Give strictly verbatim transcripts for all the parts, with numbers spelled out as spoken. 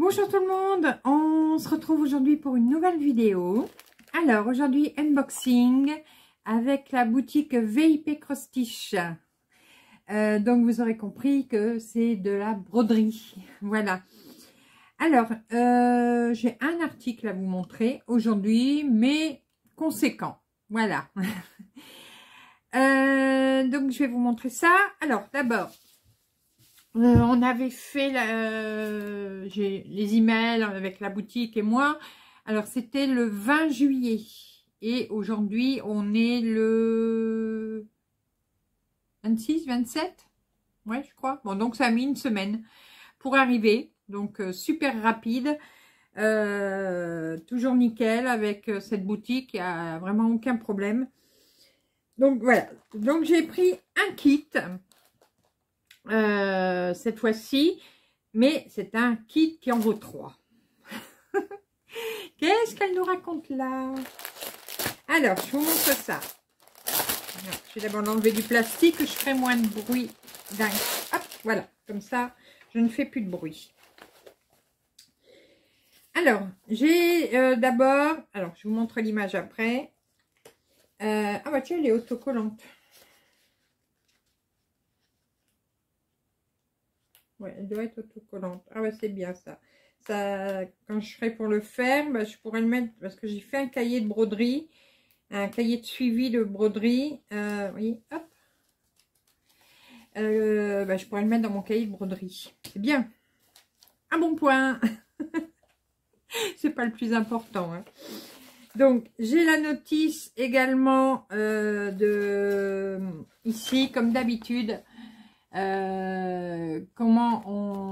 Bonjour tout le monde, on se retrouve aujourd'hui pour une nouvelle vidéo. Alors aujourd'hui unboxing avec la boutique V I P Cross Stitch. Euh, donc vous aurez compris que c'est de la broderie, voilà. Alors euh, j'ai un article à vous montrer aujourd'hui, mais conséquent, voilà. euh, donc je vais vous montrer ça. Alors d'abord, Euh, on avait fait la, euh, j'ai les emails avec la boutique et moi. Alors c'était le vingt juillet et aujourd'hui on est le vingt-six, vingt-sept, ouais je crois. Bon donc ça a mis une semaine pour arriver, donc euh, super rapide, euh, toujours nickel avec euh, cette boutique, il n'y a vraiment aucun problème. Donc voilà, donc j'ai pris un kit. Euh, cette fois-ci, mais c'est un kit qui en vaut trois. Qu'est-ce qu'elle nous raconte là? Alors, je vous montre ça. Je vais d'abord enlever du plastique, je ferai moins de bruit. Hop, voilà, comme ça, je ne fais plus de bruit. Alors, j'ai euh, d'abord, alors je vous montre l'image après. Euh, ah bah tiens, elle est autocollante. Ouais, elle doit être autocollante. Ah ouais, c'est bien ça. Ça, quand je ferai pour le faire, bah, je pourrais le mettre parce que j'ai fait un cahier de broderie, un cahier de suivi de broderie. Euh, oui, hop. Euh, bah, je pourrais le mettre dans mon cahier de broderie. C'est bien. Un bon point. C'est pas le plus important. Hein. Donc, j'ai la notice également euh, de ici, comme d'habitude. Euh, comment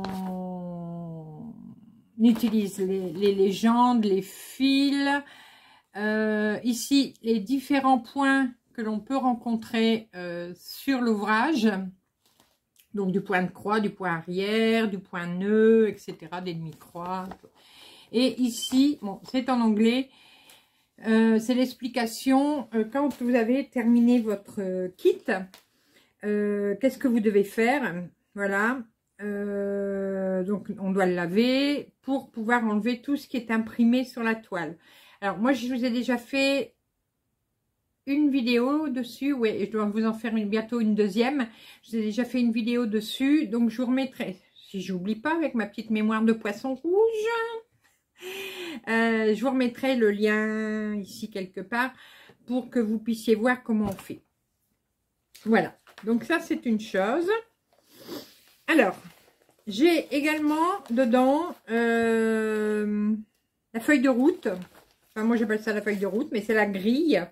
on utilise les, les légendes, les fils. Euh, ici, les différents points que l'on peut rencontrer euh, sur l'ouvrage. Donc, du point de croix, du point arrière, du point nœud, et cetera. Des demi-croix. Et ici, bon, c'est en anglais. Euh, c'est l'explication euh, quand vous avez terminé votre euh, kit. Euh, qu'est-ce que vous devez faire? Voilà. Euh, donc, on doit le laver pour pouvoir enlever tout ce qui est imprimé sur la toile. Alors, moi, je vous ai déjà fait une vidéo dessus. Oui, et je dois vous en faire une, bientôt une deuxième. Je vous ai déjà fait une vidéo dessus. Donc, je vous remettrai, si j'oublie pas, avec ma petite mémoire de poisson rouge, euh, je vous remettrai le lien ici quelque part pour que vous puissiez voir comment on fait. Voilà. Donc ça, c'est une chose. Alors, j'ai également dedans euh, la feuille de route. Enfin, moi, j'appelle ça la feuille de route, mais c'est la grille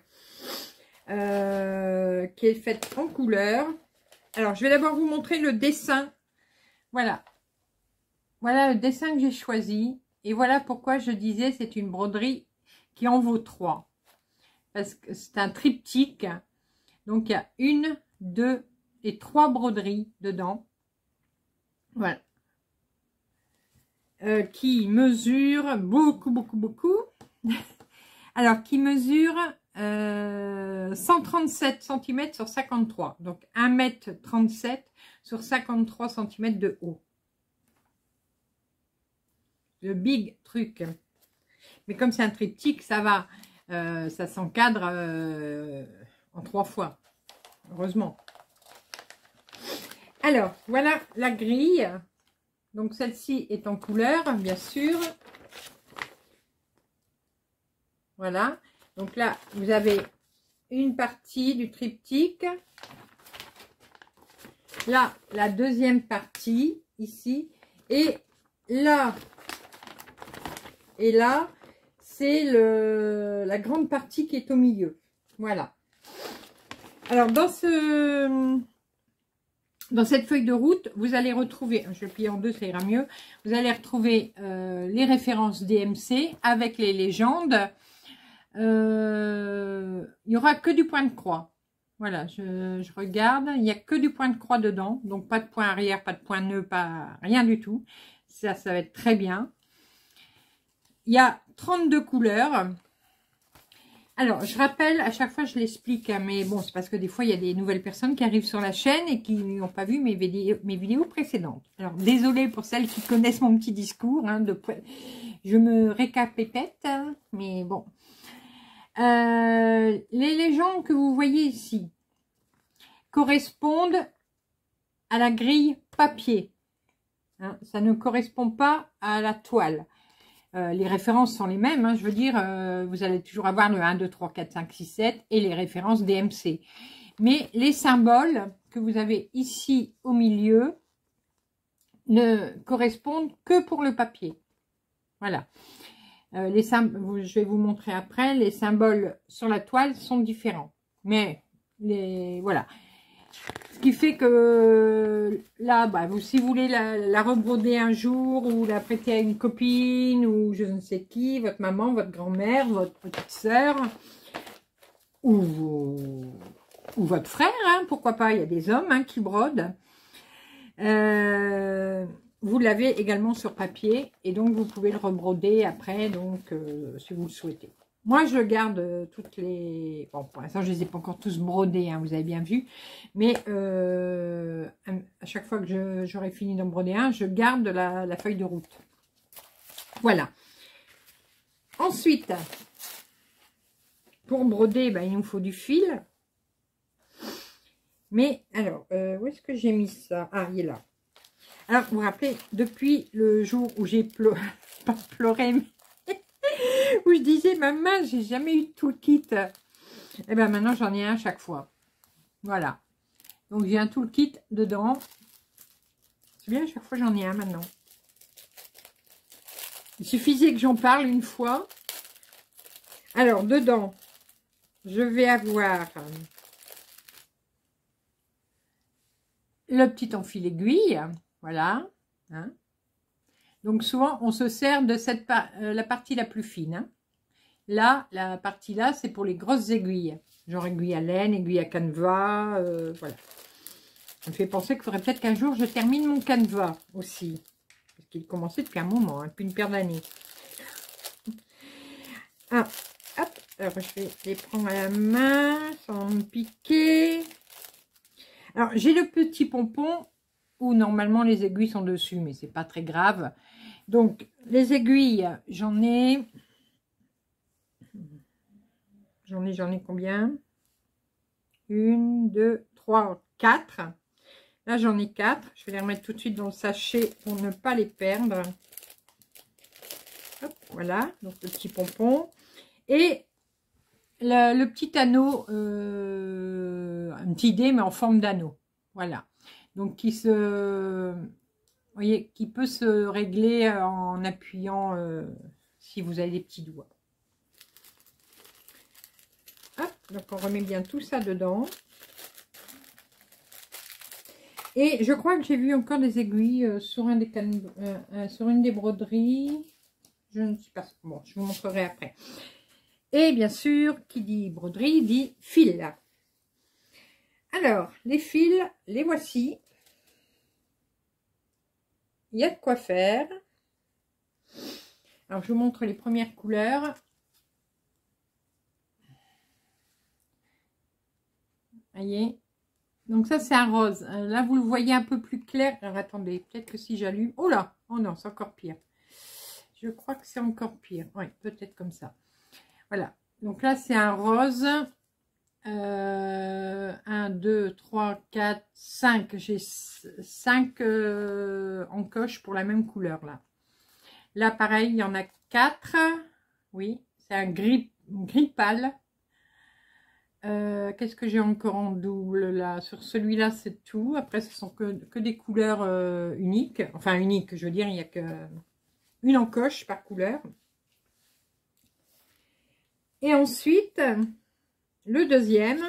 euh, qui est faite en couleur. Alors, je vais d'abord vous montrer le dessin. Voilà. Voilà le dessin que j'ai choisi. Et voilà pourquoi je disais c'est une broderie qui en vaut trois. Parce que c'est un triptyque. Donc, il y a une, deux et trois broderies dedans. Voilà. Euh, qui mesure beaucoup, beaucoup, beaucoup. Alors, qui mesure euh, cent trente-sept centimètres sur cinquante-trois. Donc, un mètre trente-sept sur cinquante-trois centimètres de haut. Le big truc. Mais comme c'est un triptyque, ça va. Euh, ça s'encadre euh, en trois fois. Heureusement. Alors, voilà la grille. Donc, celle-ci est en couleur, bien sûr. Voilà. Donc là, vous avez une partie du triptyque. Là, la deuxième partie, ici. Et là, et là, c'est le la grande partie qui est au milieu. Voilà. Alors, dans ce... Dans cette feuille de route, vous allez retrouver, je vais plier en deux, ça ira mieux, vous allez retrouver euh, les références D M C avec les légendes. Euh, il n'y aura que du point de croix. Voilà, je, je regarde, il n'y a que du point de croix dedans, donc pas de point arrière, pas de point nœud, pas rien du tout. Ça, ça va être très bien. Il y a trente-deux couleurs. Alors, je rappelle, à chaque fois, je l'explique, hein, mais bon, c'est parce que des fois, il y a des nouvelles personnes qui arrivent sur la chaîne et qui n'ont pas vu mes vidéos, mes vidéos précédentes. Alors, désolée pour celles qui connaissent mon petit discours. Hein, de, je me récapépète, hein, mais bon. Euh, les légendes que vous voyez ici correspondent à la grille papier. Hein, ça ne correspond pas à la toile. Euh, les références sont les mêmes, hein, je veux dire, euh, vous allez toujours avoir le un, deux, trois, quatre, cinq, six, sept et les références D M C. Mais les symboles que vous avez ici au milieu ne correspondent que pour le papier. Voilà. Euh, les symboles, je vais vous montrer après, les symboles sur la toile sont différents. Mais, les voilà. Ce qui fait que là, bah, vous, si vous voulez la, la rebroder un jour ou la prêter à une copine ou je ne sais qui, votre maman, votre grand-mère, votre petite sœur ou, ou votre frère, hein, pourquoi pas, il y a des hommes hein, qui brodent. Euh, vous l'avez également sur papier et donc vous pouvez le rebroder après, donc euh, si vous le souhaitez. Moi, je garde toutes les... Bon, pour l'instant, je ne les ai pas encore tous brodés, hein, vous avez bien vu. Mais euh, à chaque fois que j'aurai fini d'en broder un, je garde la, la feuille de route. Voilà. Ensuite, pour broder, ben, il nous faut du fil. Mais, alors, euh, où est-ce que j'ai mis ça? Ah, il est là. Alors, vous vous rappelez, depuis le jour où j'ai pleuré, pas pleuré, mais... où je disais, maman, j'ai jamais eu tout le kit. Et ben maintenant, j'en ai un à chaque fois. Voilà. Donc, j'ai un tout le kit dedans. C'est bien, à chaque fois, j'en ai un maintenant. Il suffisait que j'en parle une fois. Alors, dedans, je vais avoir le petit enfil aiguille. Voilà. Hein. Donc, souvent, on se sert de cette par euh, la partie la plus fine. Hein. Là, la partie là, c'est pour les grosses aiguilles. Genre aiguille à laine, aiguille à canevas. Euh, voilà. Ça me fait penser qu'il faudrait peut-être qu'un jour, je termine mon canevas aussi. Parce qu'il commençait depuis un moment, hein, depuis une paire d'années. Ah, hop. Alors, je vais les prendre à la main sans me piquer. Alors, j'ai le petit pompon où normalement les aiguilles sont dessus, mais c'est pas très grave. Donc, les aiguilles, j'en ai... J'en ai, j'en ai combien? Une, deux, trois, quatre. Là, j'en ai quatre. Je vais les remettre tout de suite dans le sachet pour ne pas les perdre. Hop, voilà, donc le petit pompon. Et le, le petit anneau, euh, un petit dé, mais en forme d'anneau. Voilà. Donc, qui se... Vous voyez, qui peut se régler en appuyant euh, si vous avez des petits doigts. Hop, donc on remet bien tout ça dedans. Et je crois que j'ai vu encore des aiguilles euh, sur, un des can... euh, euh, sur une des broderies. Je ne sais pas. Bon, je vous montrerai après. Et bien sûr, qui dit broderie dit fil. Alors, les fils, les voici. Il y a de quoi faire. Alors, je vous montre les premières couleurs. Voyez. Donc, ça, c'est un rose. Là, vous le voyez un peu plus clair. Alors, attendez, peut-être que si j'allume... Oh là! Oh non, c'est encore pire. Je crois que c'est encore pire. Oui, peut-être comme ça. Voilà. Donc là, c'est un rose. Euh, un, deux, trois, quatre, cinq. J'ai cinq euh, encoches pour la même couleur là. Là, pareil, il y en a quatre. Oui, c'est un gris, gris pâle. Euh, Qu'est-ce que j'ai encore en double là? Sur celui-là, c'est tout. Après, ce sont que, que des couleurs euh, uniques. Enfin, uniques, je veux dire, il n'y a que une encoche par couleur. Et ensuite... Le deuxième,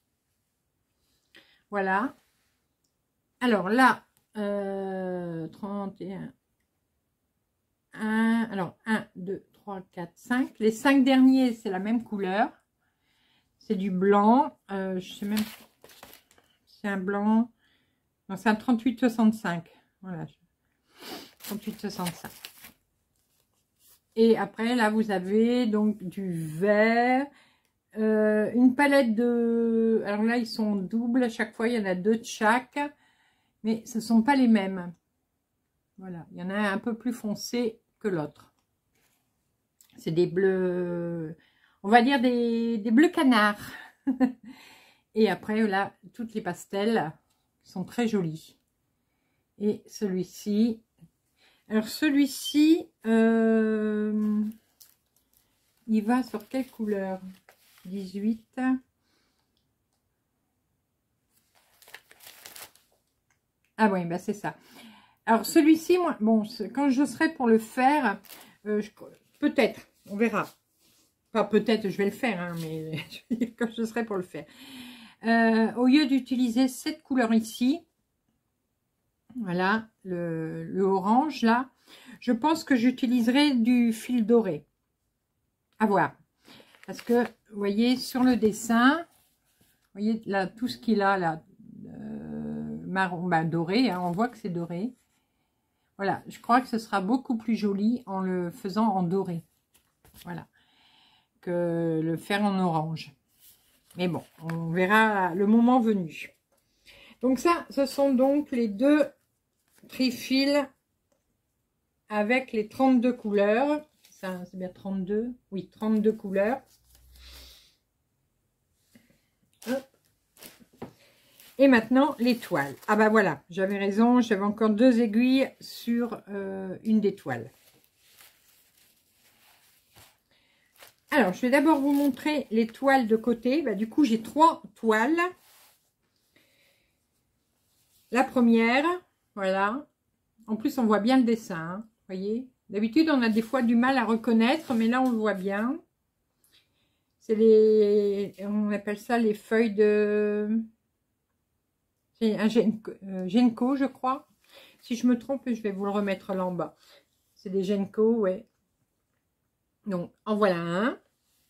voilà. Alors là, euh, trente et un, un, alors un, deux, trois, quatre, cinq. Les cinq derniers, c'est la même couleur. C'est du blanc. Euh, je sais même, c'est un blanc. C'est un trente-huit soixante-cinq. Voilà, trente-huit soixante-cinq. Et après, là, vous avez donc du vert. euh, une palette de... Alors là, ils sont doubles. À chaque fois, il y en a deux de chaque. Mais ce ne sont pas les mêmes. Voilà. Il y en a un un peu plus foncé que l'autre. C'est des bleus... On va dire des, des bleus canards. Et après, là, toutes les pastels sont très jolies. Et celui-ci... Alors, celui-ci... Euh, il va sur quelle couleur? dix-huit. Ah oui, bah c'est ça. Alors, celui-ci, moi, bon, quand je serai pour le faire, euh, peut-être, on verra. Enfin, peut-être, je vais le faire, hein, mais je veux dire, quand je serai pour le faire. Euh, au lieu d'utiliser cette couleur ici, voilà, le, le orange, là, je pense que j'utiliserai du fil doré. À voir. Parce que, vous voyez, sur le dessin, vous voyez, là, tout ce qu'il a, là, euh, marron, ben, doré, hein, on voit que c'est doré. Voilà, je crois que ce sera beaucoup plus joli en le faisant en doré. Voilà. Que le faire en orange. Mais bon, on verra le moment venu. Donc ça, ce sont donc les deux trifils avec les trente-deux couleurs. Ça, c'est bien trente-deux. Oui, trente-deux couleurs. Hop. Et maintenant, les toiles. Ah bah voilà, j'avais raison, j'avais encore deux aiguilles sur euh, une des toiles. Alors, je vais d'abord vous montrer les toiles de côté. Bah, du coup, j'ai trois toiles. La première, voilà. En plus, on voit bien le dessin, hein, voyez. D'habitude, on a des fois du mal à reconnaître, mais là, on le voit bien. C'est les... On appelle ça les feuilles de... C'est un Genco, euh, Genco, je crois. Si je me trompe, je vais vous le remettre là en bas. C'est des Genco, ouais. Donc, en voilà un.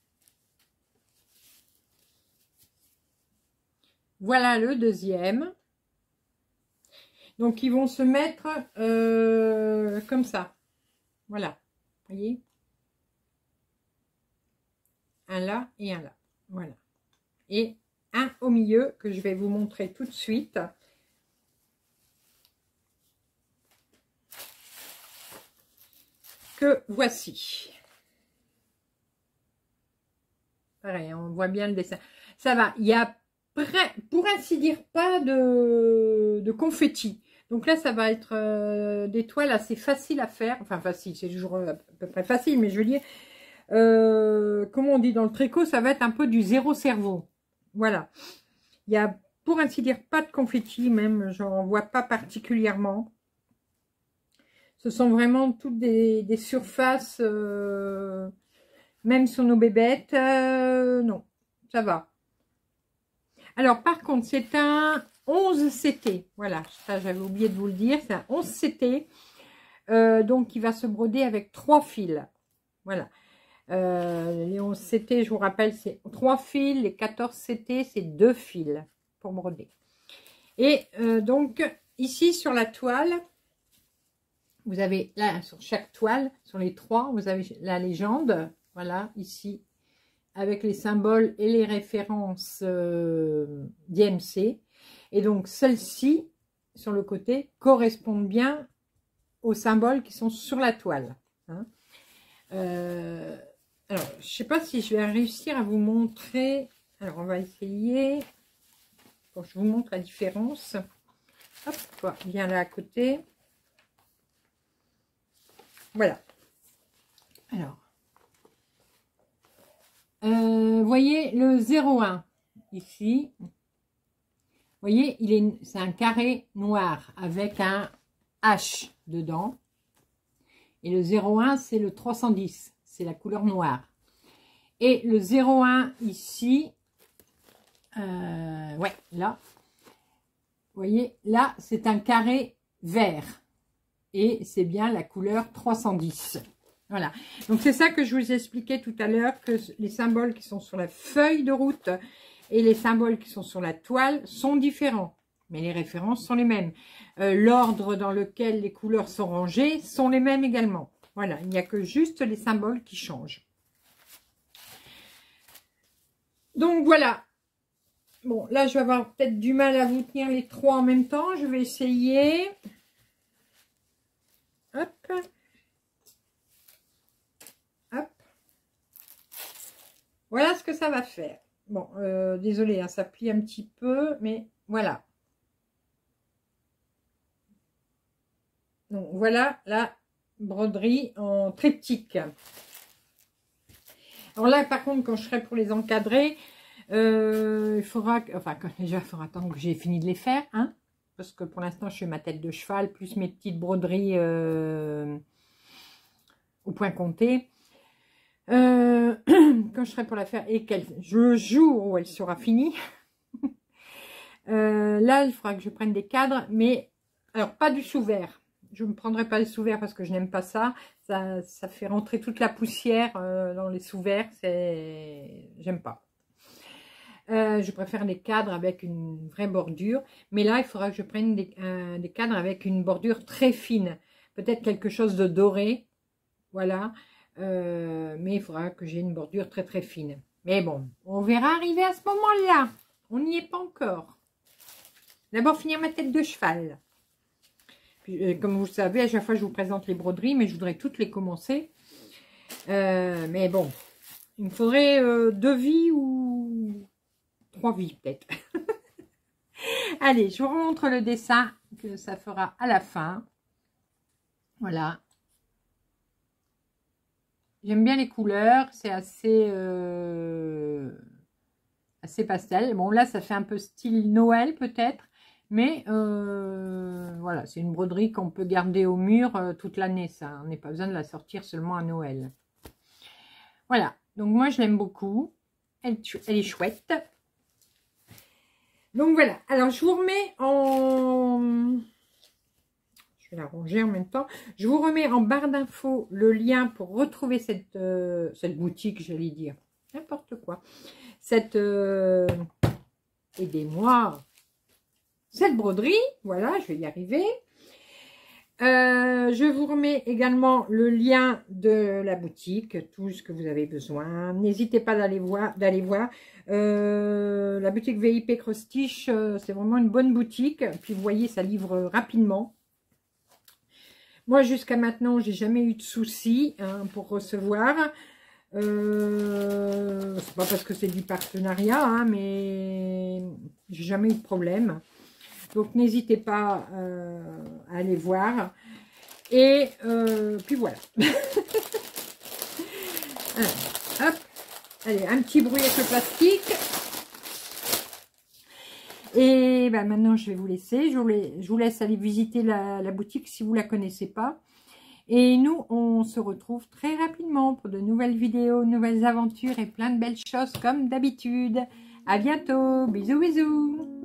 Voilà le deuxième. Donc, ils vont se mettre euh, comme ça. Voilà. Vous voyez? Un là et un là. Voilà. Et un au milieu que je vais vous montrer tout de suite. Que voici. Pareil, on voit bien le dessin. Ça va, il y a pour ainsi dire pas de, de confetti. Donc là, ça va être euh, des toiles assez faciles à faire. Enfin, facile, c'est toujours à peu près facile, mais je veux dire, euh, comment on dit dans le tricot, ça va être un peu du zéro cerveau. Voilà. Il y a, pour ainsi dire, pas de confetti, même, j'en vois pas particulièrement. Ce sont vraiment toutes des, des surfaces, euh, même sur nos bébêtes, euh, non, ça va. Alors, par contre, c'est un onze C T. Voilà, ça, j'avais oublié de vous le dire. C'est un onze C T. Euh, donc, il va se broder avec trois fils. Voilà. Euh, les onze C T, je vous rappelle, c'est trois fils. Les quatorze C T, c'est deux fils pour broder. Et euh, donc, ici, sur la toile, vous avez là, sur chaque toile, sur les trois, vous avez la légende. Voilà, ici, avec les symboles et les références euh, d'I M C. Et donc, celles-ci, sur le côté, correspondent bien aux symboles qui sont sur la toile. Hein. Euh, alors, je ne sais pas si je vais réussir à vous montrer. Alors, on va essayer. Bon, je vous montre la différence. Hop, bien là à côté. Voilà. Alors. Euh, voyez le zéro un ici. Vous voyez, il est, c'est un carré noir avec un H dedans. Et le zéro un, c'est le trois cent dix. C'est la couleur noire. Et le zéro un ici, euh, ouais, là. Vous voyez, là, c'est un carré vert. Et c'est bien la couleur trois cent dix. Voilà, donc c'est ça que je vous expliquais tout à l'heure, que les symboles qui sont sur la feuille de route et les symboles qui sont sur la toile sont différents. Mais les références sont les mêmes. Euh, L'ordre dans lequel les couleurs sont rangées sont les mêmes également. Voilà, il n'y a que juste les symboles qui changent. Donc voilà. Bon, là, je vais avoir peut-être du mal à vous tenir les trois en même temps. Je vais essayer. Hop. Hop. Voilà ce que ça va faire. Bon, euh, désolé, hein, ça plie un petit peu, mais voilà. Donc, voilà la broderie en triptyque. Alors là, par contre, quand je serai pour les encadrer, euh, il faudra, que, enfin, déjà, il faudra attendre que j'ai fini de les faire, hein, parce que pour l'instant, je fais ma tête de cheval, plus mes petites broderies euh, au point compté. Euh, quand je serai pour la faire et qu'elle, le jour où elle sera finie, euh, là, il faudra que je prenne des cadres, mais alors pas du sous-vert. Je ne prendrai pas les sous-verts parce que je n'aime pas ça. ça. Ça fait rentrer toute la poussière euh, dans les sous-verts. J'aime pas. Euh, je préfère les cadres avec une vraie bordure. Mais là, il faudra que je prenne des, euh, des cadres avec une bordure très fine. Peut-être quelque chose de doré. Voilà. Euh, mais il faudra que j'ai une bordure très très fine. Mais bon, on verra arriver à ce moment-là. On n'y est pas encore. D'abord, finir ma tête de cheval. Comme vous le savez, à chaque fois je vous présente les broderies, mais je voudrais toutes les commencer. Euh, mais bon, il me faudrait euh, deux vies ou trois vies peut-être. Allez, je vous remontre le dessin que ça fera à la fin. Voilà. J'aime bien les couleurs, c'est assez, euh, assez pastel. Bon, là, ça fait un peu style Noël peut-être. Mais euh, voilà, c'est une broderie qu'on peut garder au mur euh, toute l'année, ça. On n'a pas besoin de la sortir seulement à Noël. Voilà, donc moi je l'aime beaucoup. Elle, elle est chouette. Donc voilà, alors je vous remets en... Je vais la ranger en même temps. Je vous remets en barre d'infos le lien pour retrouver cette, euh, cette boutique, j'allais dire. N'importe quoi. Cette... Euh... Aidez-moi. Cette broderie, voilà, je vais y arriver. Euh, je vous remets également le lien de la boutique, tout ce que vous avez besoin. N'hésitez pas d'aller voir. d'aller voir. Euh, la boutique V I P Cross Stitch, euh, c'est vraiment une bonne boutique. Puis vous voyez, ça livre rapidement. Moi, jusqu'à maintenant, j'ai jamais eu de soucis hein, pour recevoir. Euh, c'est pas parce que c'est du partenariat, hein, mais j'ai jamais eu de problème. Donc, n'hésitez pas euh, à aller voir. Et euh, puis voilà. Alors, hop. Allez, un petit bruit avec le plastique. Et ben, maintenant, je vais vous laisser. Je vous, laisse, je vous laisse aller visiter la, la boutique si vous ne la connaissez pas. Et nous, on se retrouve très rapidement pour de nouvelles vidéos, nouvelles aventures et plein de belles choses comme d'habitude. À bientôt. Bisous, bisous.